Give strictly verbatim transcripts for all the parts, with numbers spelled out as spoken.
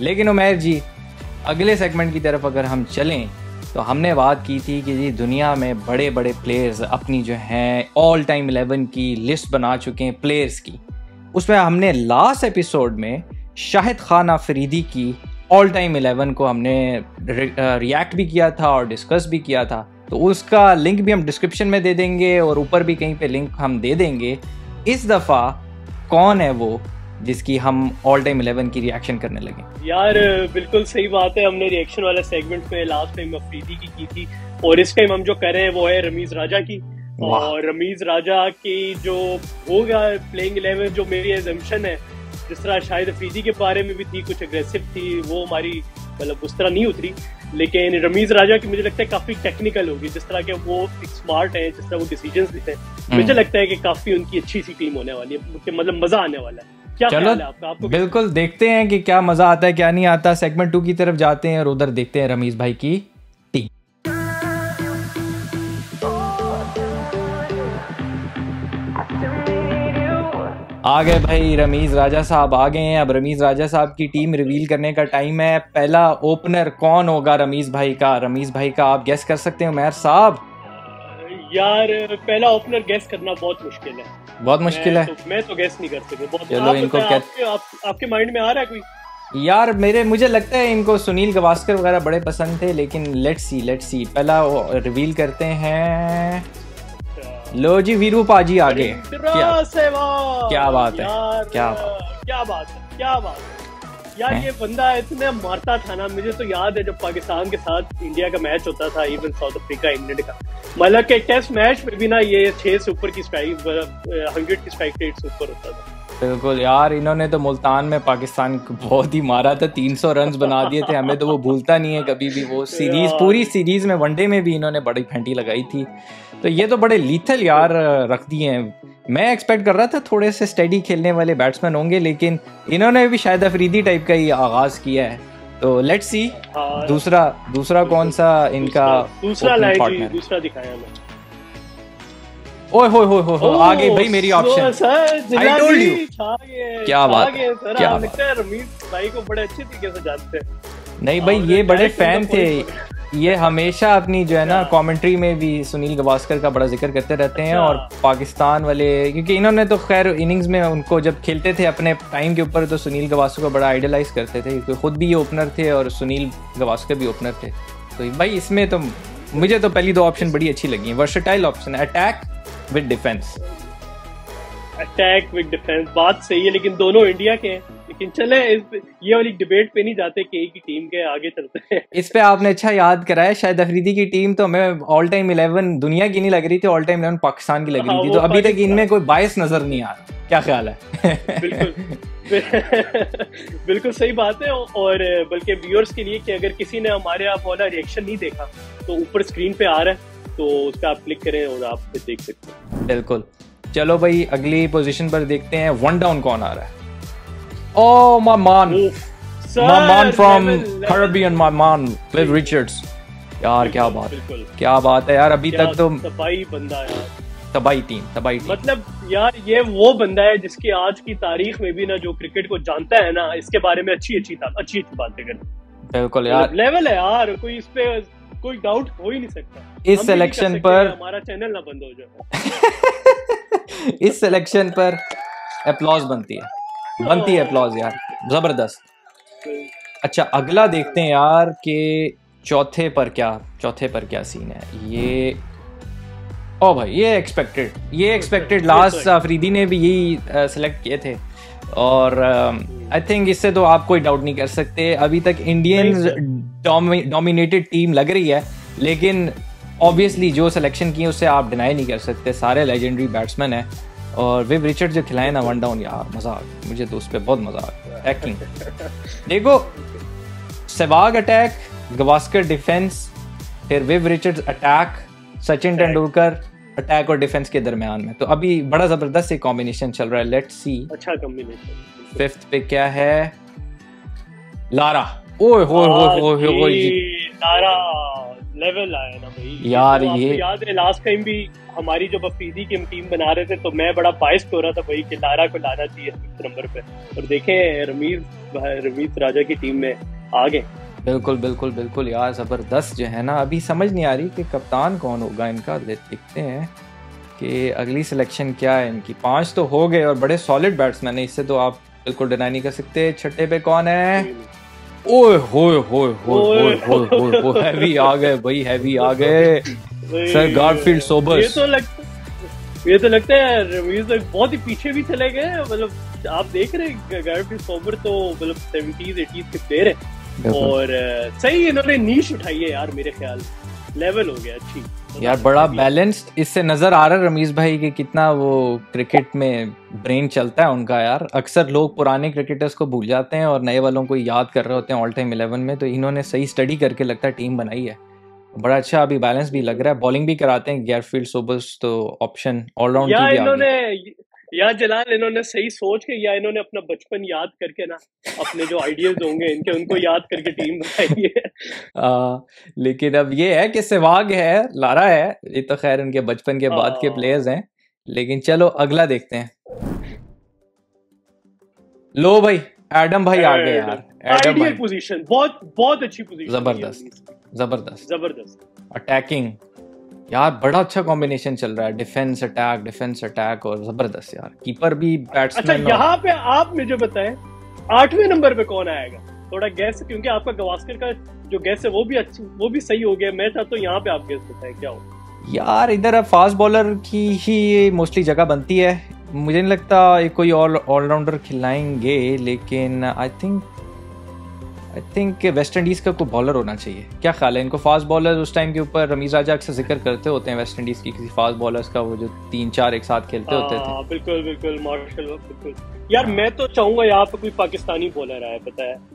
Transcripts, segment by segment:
लेकिन उमैर जी, अगले सेगमेंट की तरफ अगर हम चलें तो हमने बात की थी कि जी दुनिया में बड़े बड़े प्लेयर्स अपनी जो हैं ऑल टाइम इलेवन की लिस्ट बना चुके हैं प्लेयर्स की। उसमें हमने लास्ट एपिसोड में शाहिद खान अफरीदी की ऑल टाइम इलेवन को हमने रिएक्ट भी किया था और डिस्कस भी किया था, तो उसका लिंक भी हम डिस्क्रिप्शन में दे देंगे और ऊपर भी कहीं पे लिंक हम दे देंगे। इस दफ़ा कौन है वो जिसकी हम ऑल टाइम इलेवन की रिएक्शन करने लगे? यार बिल्कुल सही बात है, हमने रिएक्शन वाले सेगमेंट में लास्ट टाइम अफरीदी की की थी और इस टाइम हम जो कर रहे हैं वो है रमीज राजा की। और रमीज राजा की जो होगा प्लेइंग इलेवन, जो मेरी एजम्पशन है, जिस तरह शाहिद अफरीदी के बारे में भी थी, कुछ अग्रेसिव थी, वो हमारी मतलब उस तरह नहीं उतरी, लेकिन रमीज राजा की मुझे लगता है काफी टेक्निकल होगी। जिस तरह के वो स्मार्ट है, जिस तरह वो डिसीजंस लेते हैं, मुझे लगता है कि काफी उनकी अच्छी सी टीम होने वाली है, मतलब मजा आने वाला है। क्या चलो ख्याल है आपका? आपको बिल्कुल देखते हैं कि क्या मजा आता है क्या नहीं आता। सेगमेंट टू की तरफ जाते हैं और उधर देखते हैं रमीज भाई की टीम। आ गए भाई, रमीज राजा साहब आ गए हैं। अब रमीज राजा साहब की टीम रिवील करने का टाइम है। पहला ओपनर कौन होगा रमीज भाई का? रमीज भाई का आप गेस कर सकते हैं उमैर साहब? यार पहला ओपनर गेस करना बहुत मुश्किल है, बहुत मुश्किल है। तो, मैं तो गेस नहीं कर सकता। बहुत चलो इनको क्या आपके, आप, आपके माइंड में आ रहा है कोई? यार मेरे मुझे लगता है इनको सुनील गावस्कर वगैरह बड़े पसंद थे, लेकिन लेट्स सी लेट्स सी पहला रिवील करते हैं। लो जी, वीरू पाजी आगे। क्या क्या बात है, क्या बात क्या बात है, क्या बात है यार। ये बंदा इतना मारता था ना, मुझे तो याद है जब पाकिस्तान के साथ इंडिया का मैच होता था, इवन साउथ अफ्रीका इंग्लैंड का, मतलब के टेस्ट मैच में भी ना ये छह से ऊपर की स्ट्राइक, हंड्रेड की स्ट्राइक रेट से ऊपर होता था। बिल्कुल यार, इन्होंने तो मुल्तान में पाकिस्तान को बहुत ही मारा था, तीन सौ रन बना दिए थे। हमें तो वो भूलता नहीं है कभी भी। वो सीरीज, पूरी सीरीज में वनडे में भी इन्होंने बड़ी फेंटी लगाई थी। तो ये तो बड़े लीथल यार रख दिए हैं। मैं एक्सपेक्ट कर रहा था थोड़े से स्टेडी खेलने वाले बैट्समैन होंगे, लेकिन इन्होंने भी शायद अफरीदी टाइप का ही आगाज किया है। तो लेट्स सी दूसरा दूसरा कौन सा इनका दूसरा लाइन दूसरा दिखाया मैं। ओए होए होए होए, आ गई भाई मेरी ऑप्शन। I told you. क्या बात है, क्या बात है। रमीज भाई को बड़े अच्छे तरीके से जानते हैं। नहीं भाई, ये बड़े फैन थे, ये हमेशा अपनी जो है ना कमेंट्री में भी सुनील गावस्कर का बड़ा जिक्र करते रहते हैं। और पाकिस्तान वाले, क्योंकि इन्होंने तो खैर इनिंग्स में उनको जब खेलते थे अपने टाइम के ऊपर, तो सुनील गावस्कर को बड़ा आइडलाइज करते थे, क्योंकि खुद भी ये ओपनर थे और सुनील गावस्कर भी ओपनर थे। तो भाई इसमें तो मुझे तो पहली दो ऑप्शन बड़ी अच्छी लगी हैं, versatile option, attack with defence. Attack with defence बात सही है, लेकिन दोनों इंडिया के हैं। लेकिन चले ये वाली डिबेट पे नहीं जाते कि एक ही टीम के, आगे चलते हैं। इस पे आपने अच्छा याद कराया। शायद अफरीदी की टीम तो हमें ऑल टाइम इलेवन दुनिया की नहीं लग रही थी, ऑल टाइम इलेवन पाकिस्तान की लग रही थी। तो अभी तक इनमें कोई बायस नजर नहीं आ रहा। क्या ख्याल है? बिल्कुल बिल्कुल सही बात है। और बल्कि व्यूअर्स के लिए कि अगर किसी ने हमारे आप वाला रिएक्शन नहीं देखा तो ऊपर स्क्रीन पे आ रहा है, तो उस पर आप क्लिक करें और आप देख सकते हैं। बिल्कुल। चलो भाई अगली पोजीशन पर देखते हैं वन डाउन कौन आ रहा है। Oh my man, my man from Caribbean, my man, Viv Richards. यार क्या बात है, क्या बात है यार। अभी तक तो तबाही बंदा है यार, तबाही टीम, तबाही टीम। मतलब यार ये वो बंदा है जिसकी आज की तारीख में भी ना, जो क्रिकेट को जानता है ना, इसके बारे में अच्छी अच्छी अच्छी अच्छी बातें करता। बिल्कुल यार, लेवल है यार, कोई इस पे कोई डाउट हो ही नहीं सकता। इस सिलेक्शन पर हमारा चैनल ना बंद हो जाए। इस सिलेक्शन पर एप्लॉज बनती है, बनती है एप्लॉज यार, जबरदस्त। अच्छा अगला देखते हैं यार कि चौथे पर क्या, चौथे पर क्या सीन है। ये ओ भाई ये एक्सपेक्टेड, ये एक्सपेक्टेड। लास्ट अफरीदी ने भी यही सिलेक्ट किए थे और आई uh, थिंक इससे तो आप कोई डाउट नहीं कर सकते। अभी तक इंडियंस डोमिनेटेड टीम लग रही है, लेकिन ऑब्वियसली जो सिलेक्शन किए उससे आप डिनाई नहीं कर सकते, सारे लेजेंडरी बैट्समैन हैं। और विव रिचर्ड जो खिलाए ना वन डाउन, यार मजा आ गया मुझे तो उस पर, बहुत मजा आ गया। टैकलिंग देखो, सहवाग अटैक, गावस्कर डिफेंस, फिर Viv Richards attack, Sachin Tendulkar attack और डिफेंस के दरमियान में। तो अभी बड़ा जबरदस्त एक कॉम्बिनेशन चल रहा है। लेट्स सी अच्छा कॉम्बिनेशन। फिफ्थ पे क्या है? लारा। ओए होए होए होए होए, लारा लेवल आया ना भाई यार। तो ये याद है लास्ट टाइम भी हमारी जब अफरीदी की हम टीम बना रहे थे, तो मैं बड़ा बाइस्ड हो रहा था भाई कि लारा को लाना चाहिए फिफ्थ नंबर पे। और देखें रमीज भाई रमीज राजा की टीम में आ गए। बिल्कुल बिल्कुल बिल्कुल यार, ज़बरदस्त जो है ना। अभी समझ नहीं आ रही कि कप्तान कौन होगा इनका। देखते हैं कि अगली सिलेक्शन क्या है इनकी। पांच तो हो गए और बड़े सॉलिड बैट्समैन है, इससे तो आप बिल्कुल डिनाई नहीं कर सकते। छठे पे कौन है? ओए होए होए होए होए होए होए, हैवी आ गए भाई, हैवी आ गए सर गारफील्ड सोबर्स। ये तो लगता ये तो लगता है रमीज बहुत ही पीछे भी चले गए। मतलब आप देख रहे हैं गारफील्ड सोबर तो मतलब सेवेंटीज़ एटीज़ के प्लेयर है और सही इन्होंने नीश उठाई है यार, मेरे ख्याल लेवल हो गया अच्छी यार, बड़ा बैलेंस्ड। इससे नजर आ रहा है रमीज भाई कि कितना वो क्रिकेट में ब्रेन चलता है उनका यार। अक्सर लोग पुराने क्रिकेटर्स को भूल जाते हैं और नए वालों को याद कर रहे होते हैं ऑल टाइम इलेवन में, तो इन्होंने सही स्टडी करके लगता है टीम बनाई है। बड़ा अच्छा अभी बैलेंस भी लग रहा है। बॉलिंग भी कराते हैं गारफील्ड सोबर्स, तो ऑप्शन ऑलराउंड की भी इन्होंने या जलाल इन्होंने सही सोच के या इन्होंने अपना बचपन याद करके ना अपने जो आइडियाज होंगे इनके उनको याद करके टीम बनाई है। आ, लेकिन अब ये है कि सहवाग है, लारा है, ये तो खैर उनके बचपन के बाद के प्लेयर्स हैं। लेकिन चलो अगला देखते हैं। लो भाई एडम भाई आ गए यार। एडम भाई पोजीशन बहुत बहुत अच्छी पोजीशन, जबरदस्त जबरदस्त जबरदस्त अटैकिंग यार, बड़ा अच्छा कॉम्बिनेशन चल रहा है। डिफेंस अटैक डिफेंस अटैक और जबरदस्त यार। कीपर भी बैट्समैन। अच्छा यहाँ पे आप मुझे बताएं आठवें नंबर पे कौन आएगा, थोड़ा गैस, क्योंकि आपका गवास्कर का जो गैस है वो भी अच्छा वो भी सही हो गया। मैं चाहता हूँ यहाँ पे आप गैस बताएं क्या हो यार। इधर अब फास्ट बॉलर की ही मोस्टली जगह बनती है। मुझे नहीं लगता कोई ऑल ऑलराउंडर खिलाएंगे, लेकिन I think I think West Indies का कोई बॉलर होना चाहिए। क्या ख्याल है इनको? फास्ट बॉलर उस टाइम के ऊपर रमीज राजा अक्सर जिक्र करते होते हैं वेस्ट इंडीज की किसी फास्ट बॉलर्स का, वो जो तीन चार एक साथ खेलते होते थे। बिल्कुल बिल्कुल मार्शल, बिल्कुल यार। मैं तो चाहूंगा यहाँ पे कोई पाकिस्तानी बॉलर आए, पता है,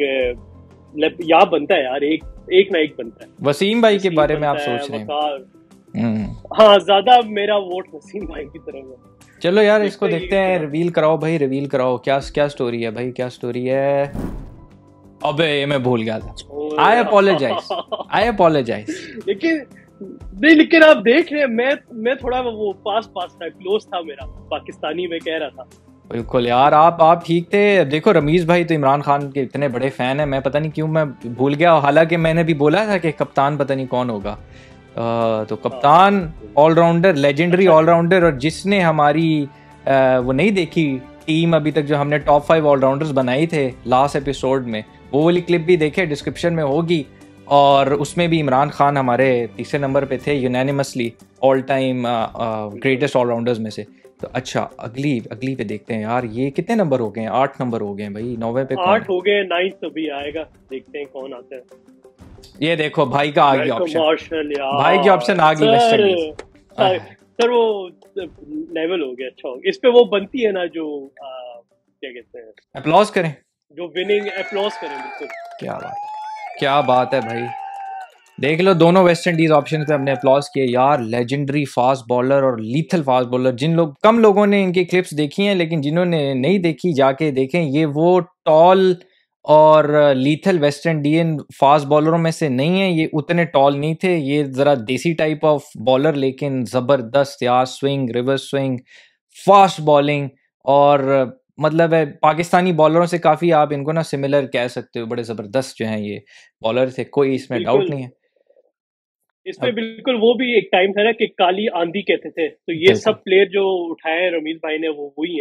क्योंकि यहाँ बनता है यार, एक एक ना एक बनता है। वसीम भाई के बारे में आप सोच रहे हैं? हाँ, ज्यादा मेरा वोट वसीम भाई की तरफ है। चलो यार इसको देखते हैं। रिवील कराओ भाई, रिवील कराओ। क्या क्या स्टोरी है भाई, क्या स्टोरी है? अबे ये मैं भूल गया था। आई अपोलोजाइज आई अपोलोजाइज लेकिन नहीं, लेकिन आप देख रहे हैं मैं मैं थोड़ा वो पास पास था, क्लोज था मेरा, पाकिस्तानी में कह रहा था। बिल्कुल यार, आप आप ठीक थे। देखो रमीज भाई तो इमरान खान के इतने बड़े फैन है, मैं पता नहीं क्यों मैं भूल गया। हालांकि मैंने भी बोला था कि कप्तान पता नहीं कौन होगा। आ, तो कप्तान ऑलराउंडर, लेजेंडरी ऑलराउंडर, और जिसने हमारी आ, वो नहीं देखी टीम अभी तक, जो हमने टॉप फाइव ऑलराउंडर्स बनाए थे लास्ट एपिसोड में, वो वाली क्लिप भी देखे, डिस्क्रिप्शन में होगी। और उसमें भी इमरान खान हमारे तीसरे नंबर पे थे unanimously all time greatest allrounders में से। तो अच्छा अगली अगली पे देखते हैं यार। ये कितने नंबर हो गए हैं? आठ नंबर हो गए हैं भाई। नौवे पे आठ हो गए, नाइन्थ तो भी आएगा, देखते हैं कौन आता है। ये देखो भाई का आ गया ऑप्शन, भाई की ऑप्शन आ गई वेस्ट इंडीज। सर वो लेवल हो गया, अच्छा हो गया। इस पे वो बनती है ना जो आ, क्या कहते हैं, अप्लॉज करें, जो विनिंग अप्लॉज करें। बिल्कुल, क्या बात क्या बात है भाई। देख लो दोनों वेस्ट इंडीज ऑप्शन पे हमने अप्लॉज किए यार। लेजेंडरी फास्ट बॉलर और लीथल फास्ट बॉलर, जिन लोग कम लोगों ने इनकी क्लिप्स देखी हैं, लेकिन जिन्होंने नहीं देखी जाके देखें। ये वो टॉल और लीथल वेस्ट इंडियन फास्ट बॉलरों में से नहीं है। ये उतने टॉल नहीं थे, ये ज़रा देसी टाइप ऑफ बॉलर, लेकिन ज़बरदस्त यार। Swing, reverse swing, fast bowling, और मतलब है पाकिस्तानी बॉलरों से काफ़ी आप इनको ना सिमिलर कह सकते हो। बड़े ज़बरदस्त जो हैं ये बॉलर थे, कोई इसमें डाउट नहीं है। इसमें बिल्कुल वो भी एक टाइम था ना कि काली आंधी कहते थे, तो ये सब प्लेयर जो उठाए हैं रमीज भाई ने वो वही है,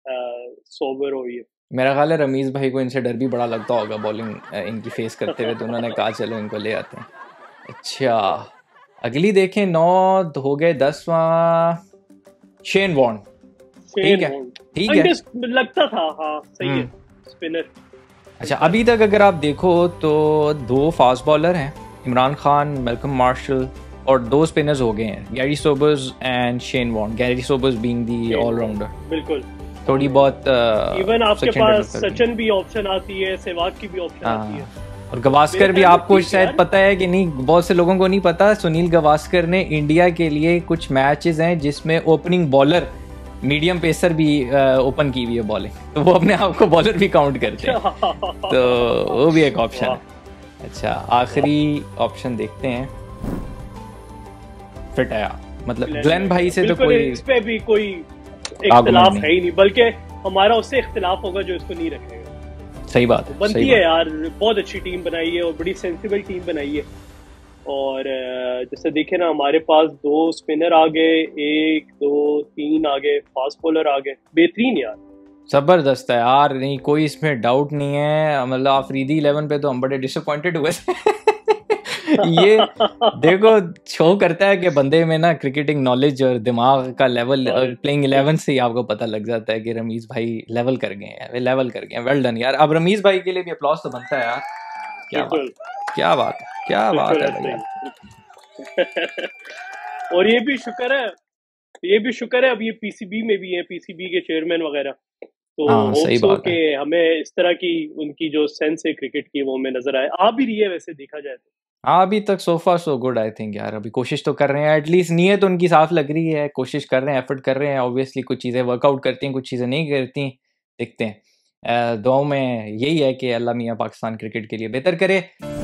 सोबर हो। ये मेरा ख्याल है रमीज भाई को इनसे डर भी बड़ा लगता होगा बॉलिंग इनकी फेस करते हुए, तो उन्होंने कहा चलो इनको ले आते हैं। अच्छा अगली देखें, नौ हो गए, दसवां शेन वॉर्न। ठीक है ठीक है, लगता था हाँ सही है, स्पिनर। अच्छा अभी तक अगर आप देखो तो दो फास्ट बॉलर हैं, इमरान खान, मैल्कम मार्शल, और दो स्पिनर्स हो गए हैं, Garry Sobers and Shane Warne. Garry Sobers being the all rounder. बिल्कुल, थोड़ी बहुत इवन आपके पास सचिन भी ऑप्शन आती है, सहवाग की भी ऑप्शन आती है, और गवास्कर भी। आपको शायद पता है कि नहीं, बहुत से लोगों को नहीं पता, सुनील गवास्कर ने इंडिया के लिए कुछ मैचेस हैं जिसमें ओपनिंग बॉलर, मीडियम पेसर भी ओपन की हुई है बॉलिंग, तो वो अपने आप को बॉलर भी काउंट करते हैं, तो वो भी एक ऑप्शन है। अच्छा आखिरी ऑप्शन देखते हैं, फिट आया, मतलब ग्लेन भाई से तो कोई इस पे भी कोई इख्तिलाफ है ही नहीं, बल्कि हमारा उससे इख्तिलाफ होगा जो इसको नहीं रखेगा। सही बात है, बनती सही है बात। यार, बहुत अच्छी टीम बनाई है और बड़ी सेंसिबल टीम बनाई है। और अ, जैसे देखे ना, हमारे पास दो स्पिनर आ गए, एक दो तीन आ गए, फास्ट बॉलर आ गए, बेहतरीन यार। जबरदस्त है यार, नहीं कोई इसमें डाउट नहीं है। मतलब अफरीदी इलेवन पे तो हम बड़े डिसअपॉइंटेड हुए थे। ये देखो शो करता है कि बंदे में ना क्रिकेटिंग नॉलेज और दिमाग का लेवल प्लेइंग इलेवन से ही आपको पता लग जाता है कि रमीज भाई लेवल कर गए हैं, वे लेवल कर गए हैं। वेल डन यार। अब रमीज भाई के लिए भी अप्लॉज तो बनता है यार। क्या बात बिल्कुल है, क्या बात है, क्या बात बिल्कुल है ऐसे भैया। ही। और ये भी शुक्र है, ये भी शुक्र है अब ये पीसीबी में भी है, पीसीबी के चेयरमैन वगैरह, तो हाँ होप सही सो बात कि है। हमें इस तरह की उनकी जो सेंस है क्रिकेट की वो हमें नजर आए। आ भी रही है वैसे देखा जाए तो। हाँ अभी तक सो फार सो गुड आई थिंक यार। अभी कोशिश तो कर रहे हैं, एटलीस्ट नीयत उनकी साफ लग रही है, कोशिश कर रहे हैं, एफर्ट कर रहे हैं। ऑब्वियसली कुछ चीज़ें वर्कआउट करती हैं, कुछ चीज़ें नहीं करती, देखते हैं। दुआओं में यही है कि अल्लाह मियाँ पाकिस्तान क्रिकेट के लिए बेहतर करे।